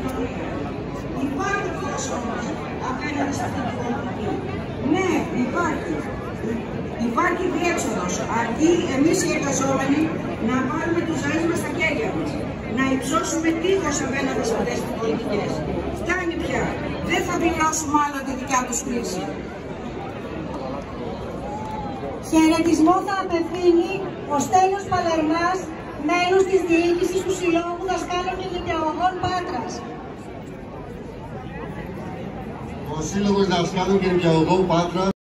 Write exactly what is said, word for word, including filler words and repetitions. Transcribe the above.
κοινωνία. Υπάρχει πρόσωπος απέναντι σε αυτή την πολιτική. Ναι, υπάρχει. Υπάρχει διέξοδος. Αρκεί εμείς οι εργαζόμενοι να πάρουμε τους ζωές μας στα χέρια μας. Να υψώσουμε τείχος απέναντι σε αυτές τις πολιτικές. Φτάνει πια. Δεν θα πληρώσουμε άλλο τη δικιά τους κρίση. Χαιρετισμό θα απευθύνει ο Στέλιος Παλερμάς, μέλος της διοίκησης του Συλλόγου Δασκάλων και Νηπιαγωγών Πάτρας. Ο Σύλλογος Δασκάλων και Νηπιαγωγών Πάτρας